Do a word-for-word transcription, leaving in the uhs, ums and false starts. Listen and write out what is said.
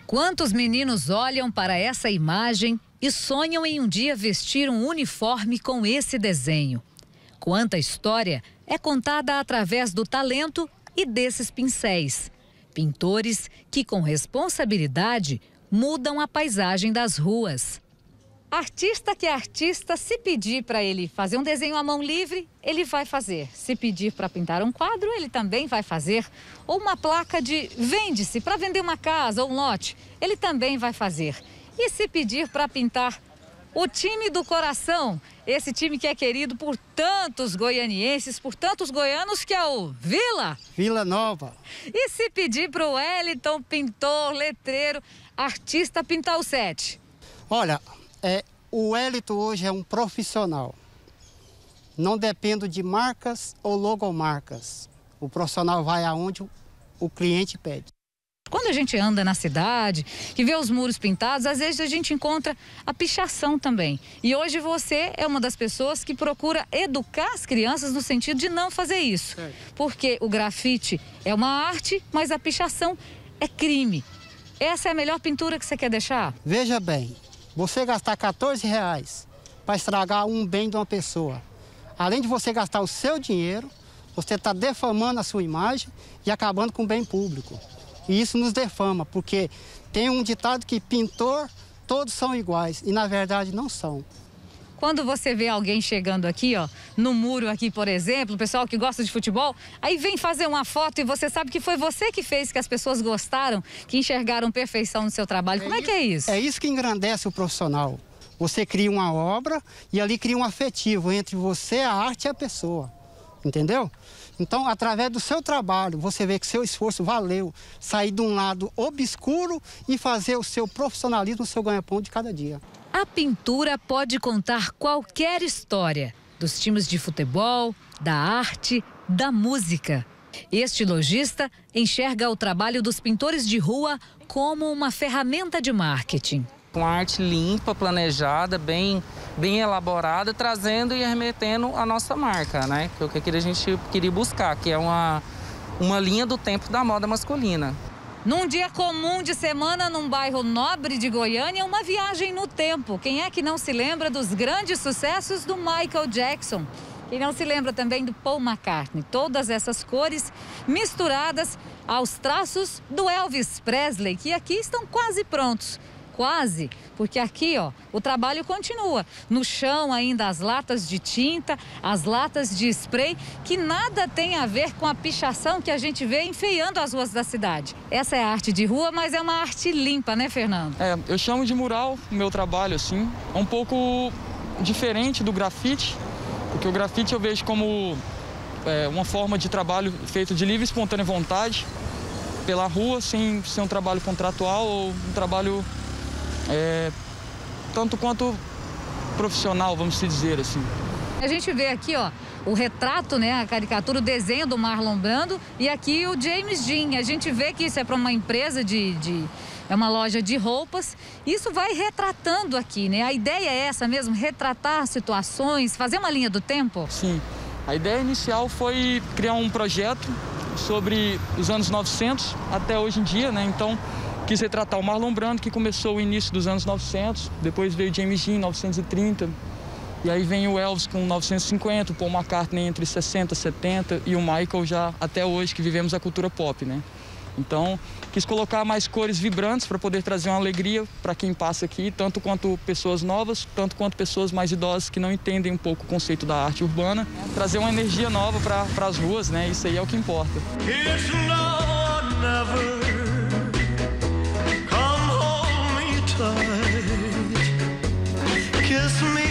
Quantos meninos olham para essa imagem e sonham em um dia vestir um uniforme com esse desenho? Quanta história é contada através do talento e desses pincéis. Pintores que, com responsabilidade, mudam a paisagem das ruas. Artista que é artista, se pedir para ele fazer um desenho à mão livre, ele vai fazer. Se pedir para pintar um quadro, ele também vai fazer. Ou uma placa de vende-se para vender uma casa ou um lote, ele também vai fazer. E se pedir para pintar o time do coração, esse time que é querido por tantos goianienses, por tantos goianos, que é o Vila? Vila Nova. E se pedir para o Wellington, pintor, letreiro, artista, pintar o set? Olha... É, o Wellington hoje é um profissional. Não depende de marcas ou logomarcas. O profissional vai aonde o cliente pede. Quando a gente anda na cidade e vê os muros pintados, às vezes a gente encontra a pichação também. E hoje você é uma das pessoas que procura educar as crianças no sentido de não fazer isso. Certo. Porque o grafite é uma arte, mas a pichação é crime. Essa é a melhor pintura que você quer deixar? Veja bem. Você gastar quatorze reais para estragar um bem de uma pessoa. Além de você gastar o seu dinheiro, você está defamando a sua imagem e acabando com o bem público. E isso nos defama, porque tem um ditado que pintor, todos são iguais, e na verdade não são. Quando você vê alguém chegando aqui, ó, no muro aqui, por exemplo, o pessoal que gosta de futebol, aí vem fazer uma foto e você sabe que foi você que fez, que as pessoas gostaram, que enxergaram perfeição no seu trabalho. Como é que é isso? É isso que engrandece o profissional. Você cria uma obra e ali cria um afetivo entre você, a arte e a pessoa. Entendeu? Então, através do seu trabalho, você vê que seu esforço valeu sair de um lado obscuro e fazer o seu profissionalismo, o seu ganha-pão de cada dia. A pintura pode contar qualquer história, dos times de futebol, da arte, da música. Este lojista enxerga o trabalho dos pintores de rua como uma ferramenta de marketing. Uma arte limpa, planejada, bem, bem elaborada, trazendo e remetendo a nossa marca, né? Que é o que a gente queria buscar, que é uma, uma linha do tempo da moda masculina. Num dia comum de semana, num bairro nobre de Goiânia, uma viagem no tempo. Quem é que não se lembra dos grandes sucessos do Michael Jackson? Quem não se lembra também do Paul McCartney? Todas essas cores misturadas aos traços do Elvis Presley, que aqui estão quase prontos. Quase, porque aqui, ó, o trabalho continua. No chão ainda as latas de tinta, as latas de spray, que nada tem a ver com a pichação que a gente vê enfeiando as ruas da cidade. Essa é a arte de rua, mas é uma arte limpa, né, Fernando? É, eu chamo de mural o meu trabalho, assim. É um pouco diferente do grafite, porque o grafite eu vejo como é, uma forma de trabalho feito de livre e espontânea vontade, pela rua, sem ser um trabalho contratual ou um trabalho... É, tanto quanto profissional, vamos dizer assim. A gente vê aqui, ó, o retrato, né, a caricatura, o desenho do Marlon Brando e aqui o James Dean. A gente vê que isso é para uma empresa de, de... é uma loja de roupas. Isso vai retratando aqui, né? A ideia é essa mesmo, retratar situações, fazer uma linha do tempo? Sim. A ideia inicial foi criar um projeto sobre os anos novecentos até hoje em dia, né? Então... quis retratar o Marlon Brando, que começou o início dos anos novecentos, depois veio o James Dean, novecentos e trinta, e aí vem o Elvis com novecentos e cinquenta, o Paul McCartney entre sessenta e setenta, e o Michael já até hoje, que vivemos a cultura pop, né? Então, quis colocar mais cores vibrantes para poder trazer uma alegria para quem passa aqui, tanto quanto pessoas novas, tanto quanto pessoas mais idosas que não entendem um pouco o conceito da arte urbana. Trazer uma energia nova para as ruas, né? Isso aí é o que importa. It's now or never. Kiss me.